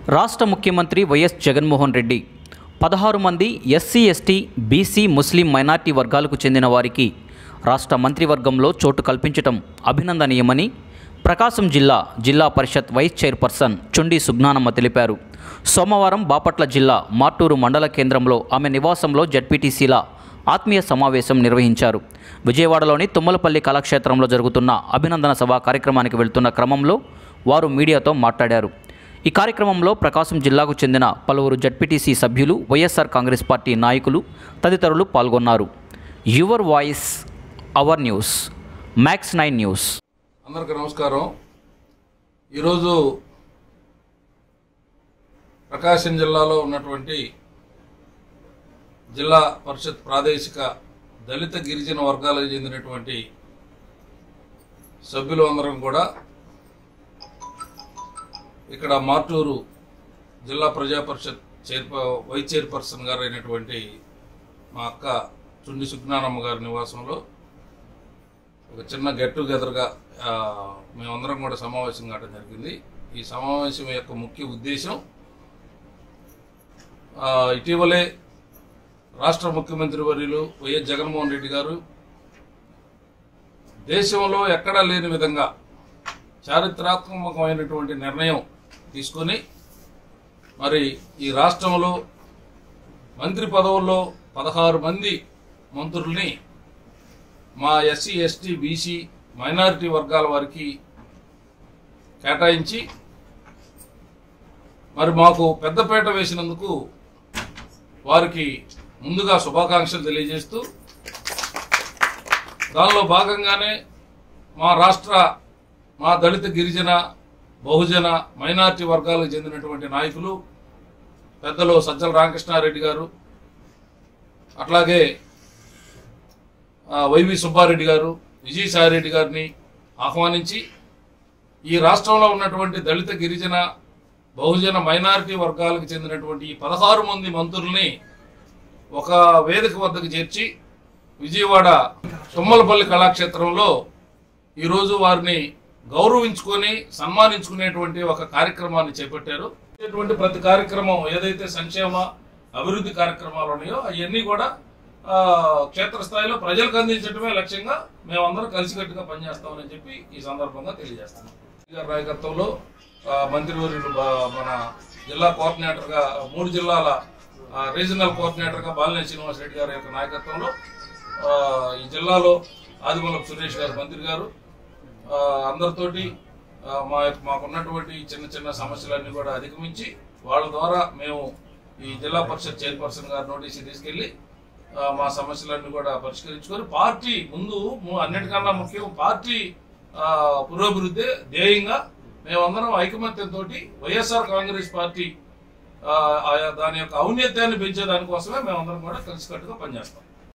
రాష్ట్ర ముఖ్యమంత్రి వైఎస్ జగన్మోహన్ రెడ్డి 16 మంది SC ST BC Muslim minority వర్గాలకు చెందిన వారికి రాష్ట్ర మంత్రివర్గంలో చోటు కల్పించటం అభినందనీయమని ప్రకాశం జిల్లా పరిషత్ వైస్ చైర్పర్సన్ చుండి సుజ్ఞానమ్మ తెలిపారు. సోమవారం బాపట్ల జిల్లా మార్టూరు మండల కేంద్రంలో ఆమె నివాసంలో జడ్పీటీసీల ఆత్మీయ సమావేశం నిర్వహించారు. విజయవాడలోని తుమ్మలపల్లి కళాక్షేత్రంలో జరుగుతున్న అభినందన సభ కార్యక్రమానికి వెళ్తున్న క్రమంలో వారు మీడియాతో మాట్లాడారు. ఈ కార్యక్రమంలో ప్రకాశం జిల్లాకు చెందిన పలువురు జడ్పీటీసీ సభ్యులు, వైఎస్ఆర్ కాంగ్రెస్ పార్టీ నాయకులు తదితరులు పాల్గొన్నారు. Your voice our news, max 9 news. అందరికీ నమస్కారం. ఈరోజు ప్రకాశం జిల్లాలో ఉన్నటువంటి జిల్లా పరిషత్ ప్రాదేశిక దళిత గిరిజన వర్గాలకు చెందినటువంటి సభ్యులు అందరం కూడా ఇక్కడ మార్టూరు జిల్లా ప్రజా పరిషత్ వైస్ చైర్పర్సన్ గారు అయినటువంటి మా అక్క చుండి సుజ్ఞానమ్మ గారి నివాసంలో ఒక చిన్న గెట్ టుగెదర్గా మేమందరం కూడా సమావేశం కావడం జరిగింది. ఈ సమావేశం యొక్క ముఖ్య ఉద్దేశం ఇటీవలే రాష్ట్ర ముఖ్యమంత్రి వర్యులు వైఎస్ జగన్మోహన్ రెడ్డి గారు దేశంలో ఎక్కడా లేని విధంగా చారిత్రాత్మకమైనటువంటి నిర్ణయం తీసుకొని మరి ఈ రాష్ట్రంలో మంత్రి పదవుల్లో 16 మంది మంత్రుల్ని మా ఎస్సీ ఎస్టీ బీసీ మైనారిటీ వర్గాల వారికి కేటాయించి మరి మాకు పెద్దపేట వేసినందుకు వారికి ముందుగా శుభాకాంక్షలు తెలియజేస్తూ దానిలో భాగంగానే మా దళిత గిరిజన బహుజన మైనార్టీ వర్గాలకు చెందినటువంటి నాయకులు పెద్దలు సజ్జల రామకృష్ణారెడ్డి గారు, అట్లాగే వైవి సుబ్బారెడ్డి గారు, విజయసాయిరెడ్డి గారిని ఆహ్వానించి ఈ రాష్ట్రంలో ఉన్నటువంటి దళిత గిరిజన బహుజన మైనారిటీ వర్గాలకు చెందినటువంటి ఈ 16 మంది మంత్రుల్ని ఒక వేదిక వద్దకు చేర్చి విజయవాడ తుమ్మలపల్లి కళాక్షేత్రంలో ఈరోజు వారిని గౌరవించుకొని సన్మానించుకునేటువంటి ఒక కార్యక్రమాన్ని చేపట్టారు. ప్రతి కార్యక్రమం ఏదైతే సంక్షేమ అభివృద్ధి కార్యక్రమాలు ఉన్నాయో అవన్నీ కూడా క్షేత్రస్థాయిలో ప్రజలకు అందించడమే లక్ష్యంగా మేమందరం కలిసికట్టుగా పనిచేస్తామని చెప్పి ఈ సందర్భంగా తెలియజేస్తాం. నాయకత్వంలో మంత్రివర్యులు మన జిల్లా కోఆర్డినేటర్గా 3 జిల్లాల రీజనల్ కోఆర్డినేటర్గా బాలినేని శ్రీనివాసరెడ్డి గారి యొక్క నాయకత్వంలో ఈ జిల్లాలో ఆదిమూలపు సురేష్ గారు మంత్రి గారు అందరితోటి మాకున్నటువంటి చిన్న సమస్యలన్నీ కూడా అధిగమించి వాళ్ళ ద్వారా మేము ఈ జిల్లా పరిషత్ చైర్పర్సన్ గారి నోటీసు తీసుకెళ్లి మా సమస్యలన్నీ కూడా పరిష్కరించుకొని పార్టీ ముందు అన్నిటికన్నా ముఖ్యం పార్టీ పురోభివృద్ధి ధ్యేయంగా మేమందరం ఐకమత్యంతో వైఎస్ఆర్ కాంగ్రెస్ పార్టీ దాని యొక్క ఔన్నత్యాన్ని పెంచే దానికోసమే మేమందరం కూడా కలిసికట్టుగా పనిచేస్తాం.